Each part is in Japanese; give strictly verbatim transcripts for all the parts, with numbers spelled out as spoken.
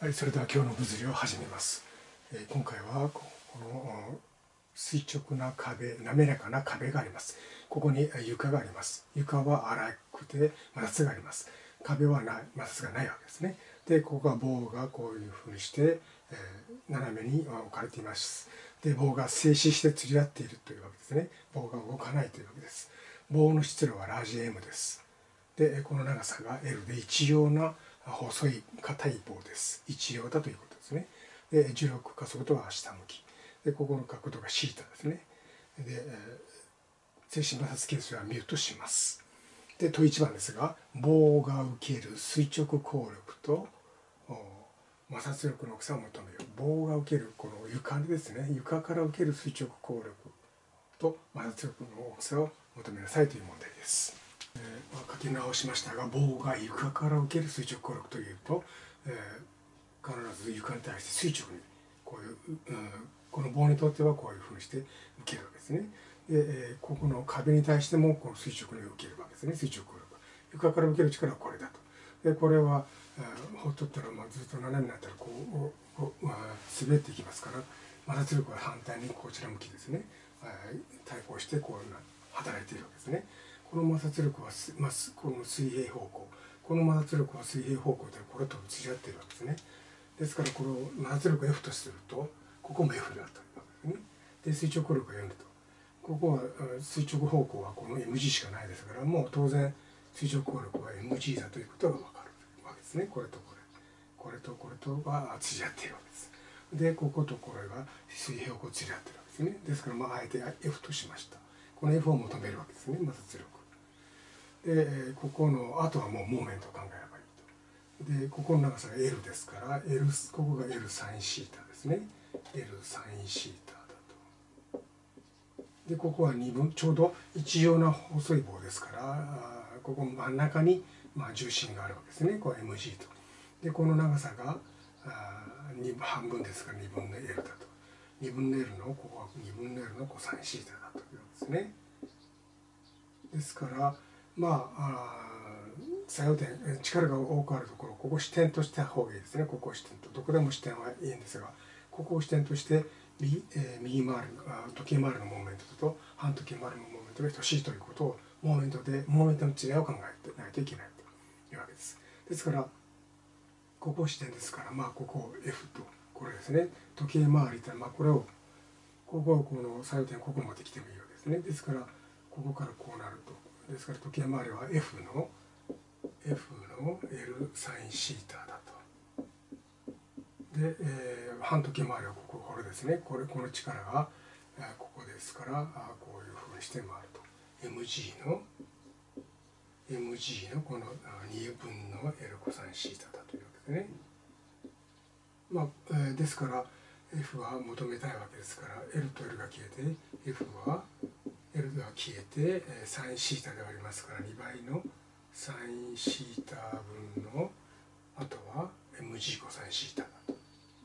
はい、それでは今日の物理を始めます。えー、今回はこの垂直な壁、滑らかな壁があります。ここに床があります。床は粗くて摩擦があります。壁はない、摩擦がないわけですね。で、ここが棒がこういうふうにして、えー、斜めに置かれています。で、棒が静止して釣り合っているというわけですね。棒が動かないというわけです。棒の質量はラージ M です。で、この長さが エル で一様な細い硬い棒です。一様だということですね。で、重力加速度は下向き。で、ここの角度が θ ですね。で、静止摩擦係数は μ とします。で、問いちばんですが、棒が受ける垂直抗力と摩擦力の大きさを求めよう。棒が受けるこの床ですね。床から受ける垂直抗力と摩擦力の大きさを求めなさいという問題です。えーまあ、書き直しましたが、棒が床から受ける垂直抗力というと、えー、必ず床に対して垂直にこういう、うん、この棒にとってはこういうふうにして受けるわけですね。で、えー、ここの壁に対してもこの垂直に受けるわけですね。垂直抗力。床から受ける力はこれだと。で、これは、えー、ほっとったら、まあ、ずっと斜めになったらこうこう、まあ、滑っていきますから、摩擦力は反対にこちら向きですね。えー、対抗してこういう働いているわけですね。この摩擦力は、まあ、この水平方向、この摩擦力は水平方向でこれと釣り合っているわけですね。ですからこの摩擦力を F とすると、ここも F だというわけですね。で、垂直抗力がよんだと。ここは垂直方向はこの エムジー しかないですから、もう当然垂直抗力は エムジー だということが分かるわけですね。これとこれ。これとこれとは釣り合っているわけです。で、こことこれが水平方向釣り合っているわけですね。ですから、まあ、あえて F としました。この F を求めるわけですね、摩擦力。で、ここのあとはもうモーメントを考えればいいと。で、ここの長さが L ですから、L、ここが L サインシータですね。L サインシータだと。で、ここはにぶん、ちょうど一様な細い棒ですから、ここ真ん中にまあ重心があるわけですね。これ エムジー と。で、この長さがに半分ですからにぶんの L だと。にぶんの L の、ここはにぶんの L のコサインシータだというわけですね。ですから、まあ、作用点、力が多くあるところ、ここを支点とした方がいいですね。ここを支点と。どこでも支点はいいんですが、ここを支点として、右、えー、右回り、時計回りのモーメントと反時計回りのモーメントが等しいということを、モーメントで、モーメントの違いを考えてないといけないというわけです。ですから、ここを支点ですから、まあ、ここを F と、これですね。時計回りって、まあ、これを、ここをこの作用点、ここまで来てもいいわけですね。ですから、ここからこうなると。ですから時計回りは F の F の L サインシータだと。で、えー、反時計回りはここ、これですね。これ、この力が、えー、ここですから、あこういうふうにして回ると。エムジー の エムジー のこのにぶんの L コサインシータだというわけですね。まあ、えー、ですから F は求めたいわけですから L と L が消えて F はL が消えてサインシータで割りますからにばいのサインシータ分のあとは エムジー コサインシータだと。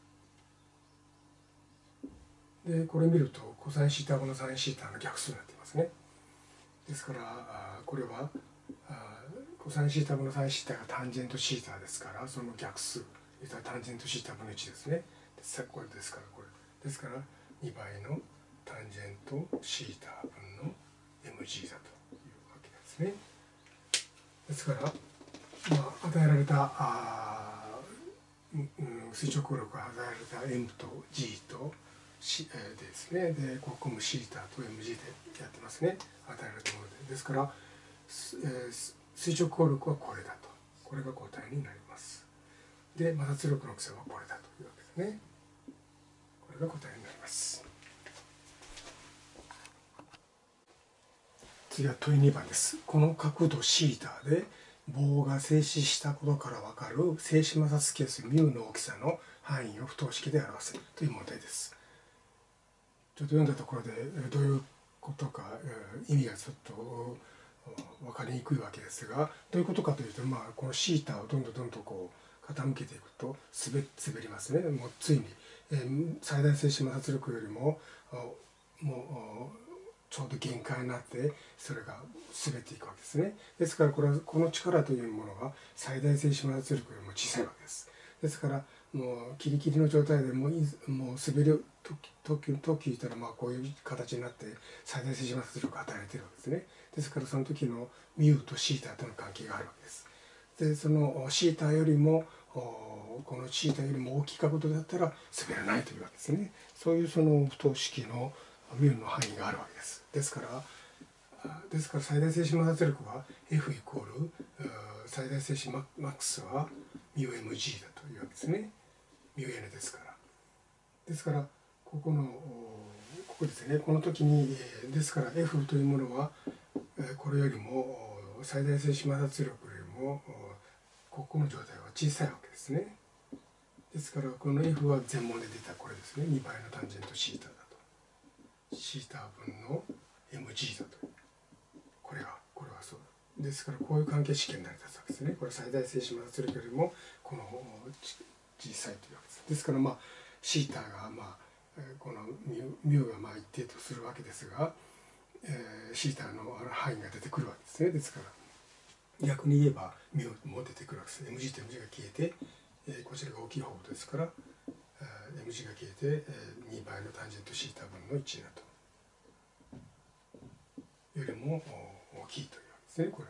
でこれ見るとコサインシータ分のサインシータの逆数になっていますね。ですからこれはコサインシータ分のサインシータがタンジェントシータですからその逆数タンジェントシータ分のいちですね。これですからこれですからにばいのタンジェントシータ分の エムジー だというわけですね。ですから、まあ、与えられたあ、うん、垂直抗力が与えられた M と G と C でですね、でここもシータと エムジー でやってますね。与えられたもので。ですから、えー、垂直抗力はこれだと。これが答えになります。で、摩擦力の大きさはこれだというわけですね。これが答えになります。次は問いにばんです。この角度 θ で棒が静止したことから分かる静止摩擦係数 μ の大きさの範囲を不等式で表せという問題です。ちょっと読んだところでどういうことか意味がちょっと分かりにくいわけですが、どういうことかというと、まあ、この θ をどんどんどんどんこう傾けていくと滑滑りますね。もうついに、えー、最大静止摩擦力よりももうちょうど限界になってそれが滑っていくわけですね。ですからこれはこの力というものが最大静止摩擦力よりも小さいわけです。ですからもうキリキリの状態でもういもう滑るときと聞いたら、まあこういう形になって最大静止摩擦力を与えられているわけですね。ですからその時のミューとシータとの関係があるわけです。でそのシータよりもこのシータよりも大きい角度だったら滑らないというわけですね。そういうその不等式のミューの範囲があるわけです。ですからですから最大静止摩擦力は F イコール最大静止マックスは ミューエムジー だというわけですね。ミュー N ですから。ですからここのここですね、この時にですから F というものはこれよりも最大静止摩擦力よりもここの状態は小さいわけですね。ですからこの F は全問で出たこれですね、にばいのタンジェントシータだと。シータ分の エムジー だと。これがこれはそうだ。ですからこういう関係式に成り立つわけですね。これ最大静止摩擦力よりもこの小さいというわけです。ですからまあシータがまあこのミュミューがまあ一定とするわけですが、えー、シータの範囲が出てくるわけですね。ですから逆に言えばミューも出てくるわけです。エムジー と エムジー が消えて、えー、こちらが大きい方ですから、えー、エムジー が消えて、えー、にばいのタンジェントシータ分のいちだと。よりも大きいというわけですね、これが。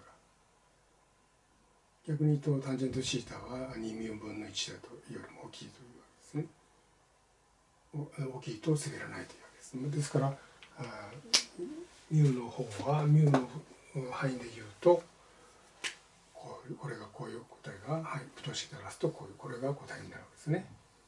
逆に言うとタンジェントシータはにミュー分のいちだとよりも大きいというわけですね。大きいと滑らないというわけです。ですからミューの方はミューの範囲で言うとこういうこれがこういう答えが、はい、不等式で表すとこういうこれが答えになるわけですね。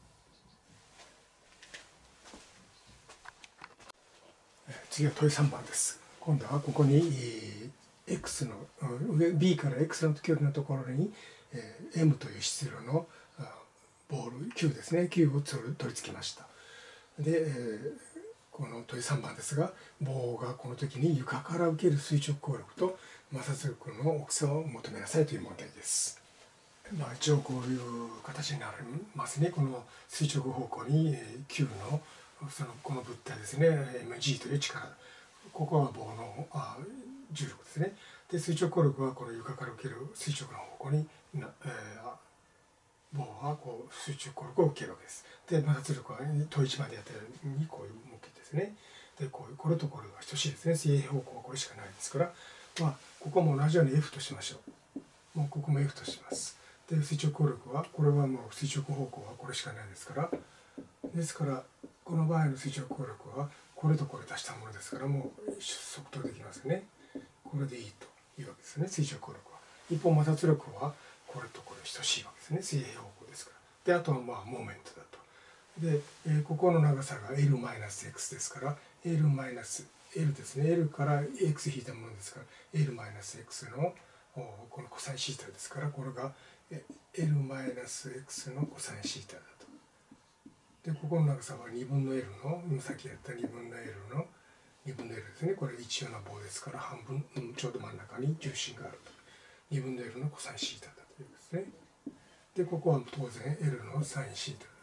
次は問いさんばんです。今度はここに x の b から x の距離のところに m という質量のボール Q ですね、Q を取り付けました。で、この問いさんばんですが、棒がこの時に床から受ける垂直抗力と摩擦力の大きさを求めなさいという問題です。まあ、一応こういう形になりますね。この垂直方向に Q のそのこの物体ですね、エムジー という力、ここは棒のあ重力ですね。で垂直抗力はこの床から受ける垂直の方向にな、えー棒はこう垂直抗力を受けるわけです。で摩擦力は問いいちまでやったようにこういう向きですね。でこういうこれとこれが等しいですね。水平方向はこれしかないですから、まあ、ここも同じように F としましょう。もうここも F とします。で垂直抗力はこれはもう垂直方向はこれしかないですから、ですからこの場合の垂直抗力はこれとこれ足したものですから、もう即答できますね。これでいいというわけですね、垂直抗力は。一方摩擦力はこれとこれ等しいわけですね、水平方向ですから。であとはまあモーメントだと。で、えー、ここの長さが エルマイナスエックス ですから L マイナス L ですね、 L から x 引いたものですから L マイナス x のこのコサインシータですから、これが L マイナス x のコサインシータだと。でここの長さはにぶんの L の今さっきやったにぶんの L のにぶんの L ですね。これ一様な棒ですから半分、うん、ちょうど真ん中に重心があると。にぶんの L のコサインシータだということですね。でここは当然 L のサインシータだ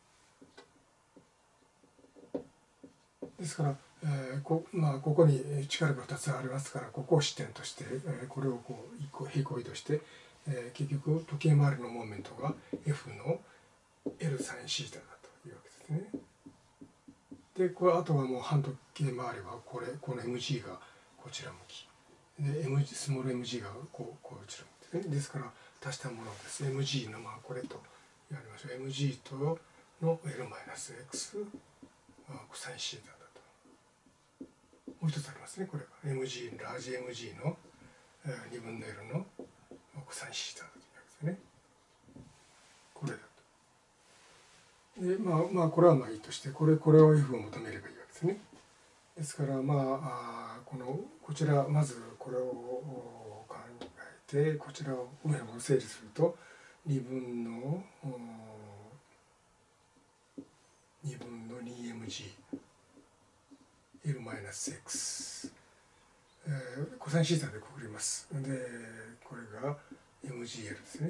と。ですから、えーこまあ、ここに力がふたつありますから、ここを支点として、えーこれをこう一個平行移動して、えー結局時計回りのモーメントが F の L サインシータだというわけですね。でこれあとはもう半時計回りはこれこの エムジー がこちら向きで M スモール エムジー がこうこちら向きですね。ですから足したものです。 エムジー のまあこれとやりましょう。 エムジー との L マイナス X コサインシータだと。もう一つありますね。これが エムジー ラージ エムジー のにぶんの L のコサインシータだというわけですね。これだと。でまあまあこれはまあいいとして、これこれを F を求めればいいわけですね。ですからまあこのこちらまずこれを考えて、こちらを上の方を整理するとにぶんのにぶんの にエムジー L マイナス X、えー、コサインシータでくくります。でこれが エムジーエル ですね。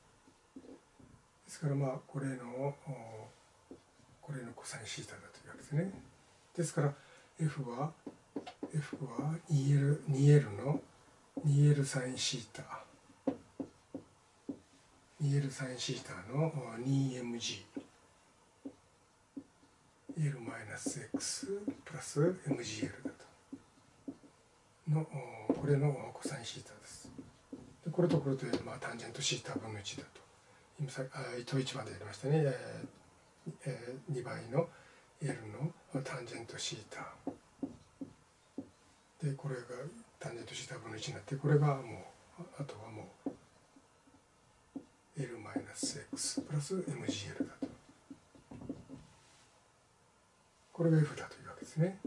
ですからまあこれのこれのコサインシータだというわけですね。ですから F は F は にエル, にエルの にエル サインシータにエル サインシータの にエムジーエル マイナス X プラス エムジーエル だとのこれのコサインシータです。でこれとこれと、まあ、タンジェントシータ分のいちだと今さあ糸いちばんでやりましたね、えーえー、にばいの L のタンジェントシータでこれがタンジェントシータ分のいちになってこれがもうあとはもう エル マイナス X プラス エムジーエル だとこれが F だというわけですね。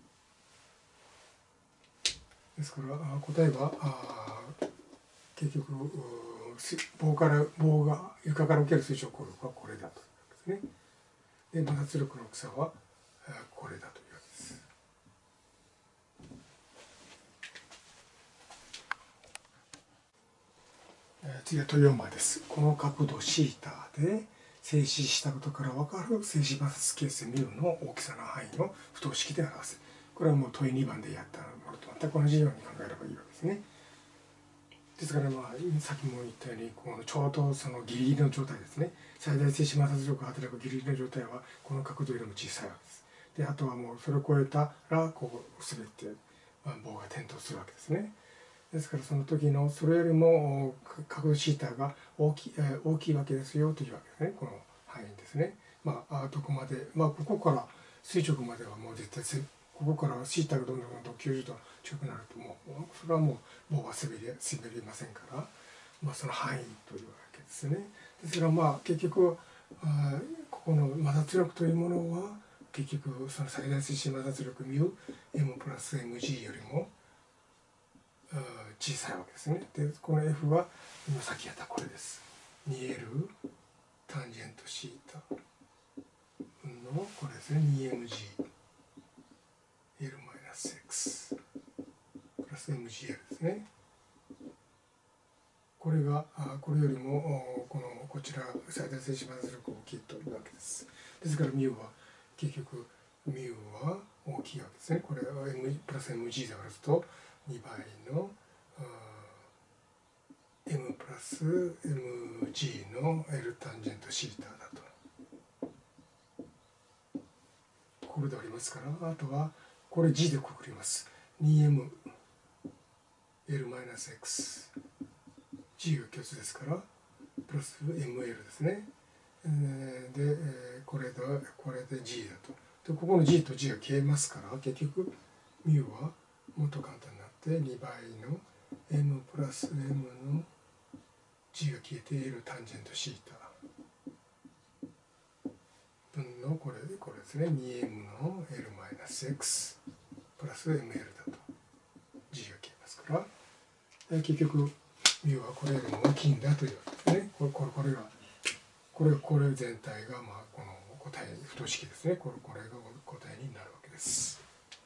ですから答えはあ結局棒から棒が床から受ける垂直抗力はこれだというわけですね。で摩擦力の大きさはこれだというわけです。次は問よんばんです。この角度 θ で静止したことから分かる静止摩擦係数 μ の大きさの範囲を不等式で表す。これはもう問いにばんでやったものと全く同じように考えればいいわけですね。ですからまあさっきも言ったようにこのちょうどそのギリギリの状態ですね。最大静止摩擦力が働くギリギリの状態はこの角度よりも小さいわけです。であとはもうそれを超えたらこう滑って棒が転倒するわけですね。ですからその時のそれよりも角度 θ が大きい、大きいわけですよというわけですね。この範囲ですね。まあどこまでまあここから垂直まではもう絶対ここから θ がどんどんどんどんきゅうじゅうど近くなるともうそれはもう棒は滑り滑りませんから、まあ、その範囲というわけですね。ですからまあ結局あここの摩擦力というものは結局その最大静止摩擦力 μ m プラス エムジー よりも小さいわけですね。でこの F は今さっきやったこれです。にエル タンジェント θ のこれですね にエムジーエル マイナス X プラス エムジーエル ですね。これがこれよりもこのこちら最大静止摩擦力が大きいというわけです。ですから μ は結局 μ は大きいわけですね。これは M プラス エムジー で割るとにばいの M プラス エムジー の L タンジェント θ だと。これでありますからあとはこれ G でくくります。にエムエル マイナス X G が共通ですからプラス エムエル ですね。でこれでこれで G だと。でここの G と G が消えますから結局 μ はもっと簡単になってにばいの M プラス M の G が消えて L タンジェント θ 分のこれこれですね にエム の L マイナス X プラス エムエル だと G が消えますから結局 μ はこれよりも大きいんだというわけですね。これこれこれがこれこれ全体がまあこの答え不等式ですね。これこれが答えになるわけです。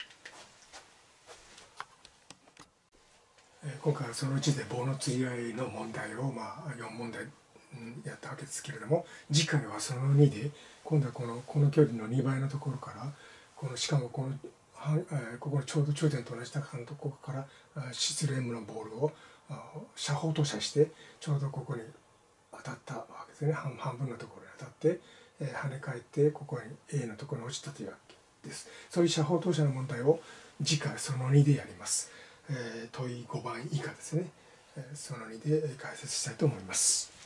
今回はそのうちで棒の釣り合いの問題をまあよんもんだいやったわけですけれども次回はそのにで今度はこのこの距離のにばいのところからこのしかもこのここのちょうど頂点と同じ高さのところから質量 M のボールを射砲投射してちょうどここに当たったわけですね。半分のところに当たって跳ね返ってここに A のところに落ちたというわけです。そういう射砲投射の問題を次回そのにでやります。問いごばん以下ですね。そのにで解説したいと思います。